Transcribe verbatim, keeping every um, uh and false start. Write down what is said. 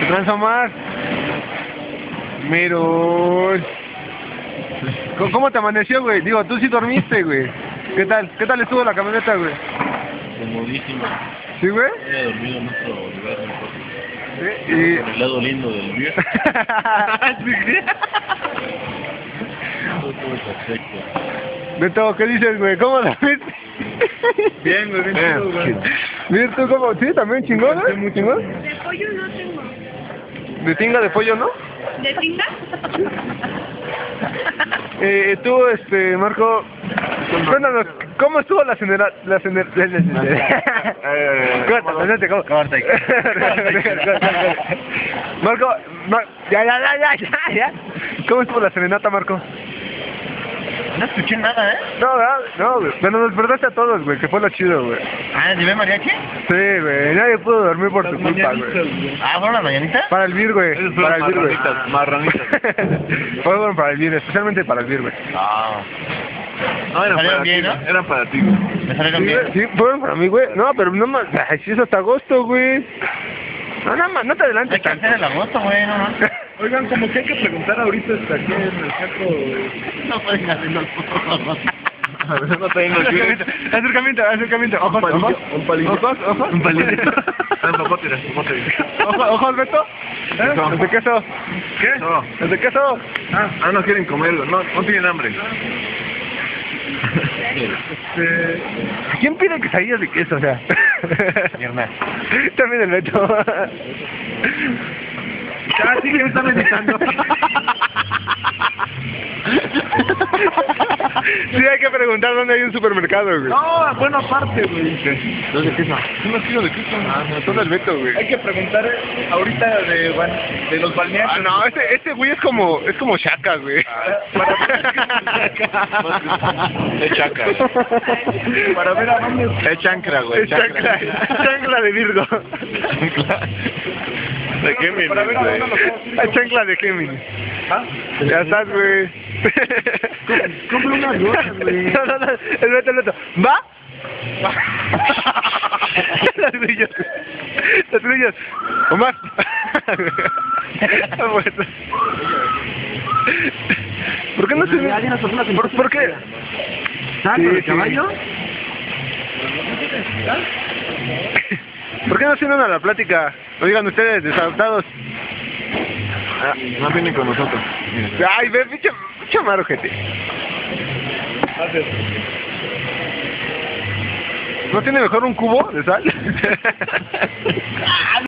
¿Qué tranza, Omar? Miro. ¿Cómo, ¿Cómo te amaneció, güey? Digo, tú sí dormiste, güey. ¿Qué tal? ¿Qué tal estuvo la camioneta, güey? Comodísimo. ¿Sí, güey? He dormido en otro lugar mejor. Sí, y... Por el lado lindo del día. Todo perfecto. Beto, ¿qué dices, güey? ¿Cómo la viste? Bien, güey, bien chido, güey. Mira, ¿tú cómo? ¿Sí? ¿También chingón, eh? ¿Muy chingón? De pollo no tengo. ¿De tinga de pollo, no? ¿De tinga? Eh, tú, este, Marco, cuéntanos, ¿cómo estuvo la cenera... la cenera... Corta, corta, ¿cómo? Corta. Marco, Mar... ya, ya, ya, ya, ya, ya. ¿Cómo estuvo la serenata, Marco? No escuché nada, ¿eh? No, ¿verdad? No, güey. Pero nos despertaste a todos, güey, que fue lo chido, güey. Ah, ¿llevé mariachi? Sí, güey, nadie pudo dormir por tu culpa, güey. Ah, ¿fueron las mañanitas? Para el Vir, güey. Para el Vir, güey. Marranitas. Fueron para el Vir, especialmente para el Vir, güey. Ah. No, eran ¿Salieron para bien, ti, no? Eran para ti, güey. ¿Me salieron Sí, bien? sí, fueron para mí, güey. No, pero no más. Ay, sí, es hasta agosto, güey. No, nada más, no te adelantes Hay que tanto. hacer el agosto, güey, no, no. Oigan, como que hay que preguntar ahorita hasta aquí en el saco. No pueden hacer los ojos. No tengo Acercamiento, acercamiento, acercamiento. Ojos, palillo, ojos. un palillo. Ojos, ojos. Un palillo. Ah, popote, popote. Ojos, ojos, Beto. ¿Eh? No. ¿Es de queso? ¿Qué? No. ¿Es de queso? Ah, ah, no quieren comerlo. No, no tienen hambre. Este... ¿Quién pide quesadillas de queso? O sea. Mi hermano. También el Beto. Ya, sí que me está meditando. Sí, hay que preguntar dónde hay un supermercado, güey. No, bueno, aparte, güey. ¿Los de queso? Unos kilos de queso. Ah, no, son del Beto, güey. Hay que preguntar ahorita de, ban- de los balnearios. Ah, no, este, este güey es como, es como Shaka, güey. Es chaca. Para ver a dónde. Es chancra, güey. Es chancla, chancla de Virgo. ¿De qué me Para ver a dónde lo puedo hacer. Es chancla de Géminis. ¿Ah? Ya estás, güey. Compre unas gotas, güey. No, no, no, el Beto, el Beto. ¿Va? Las grillas. Las grillas. Omar. ¿Por qué no se... ¿Por, ¿Por qué? ¿Saco de caballo? ¿Por qué no se unen a la plática? Oigan ustedes, desadaptados. Ah, no vienen con nosotros. Ay, ve, pinche, pinche maro, gente. ¿No tiene mejor un cubo de sal?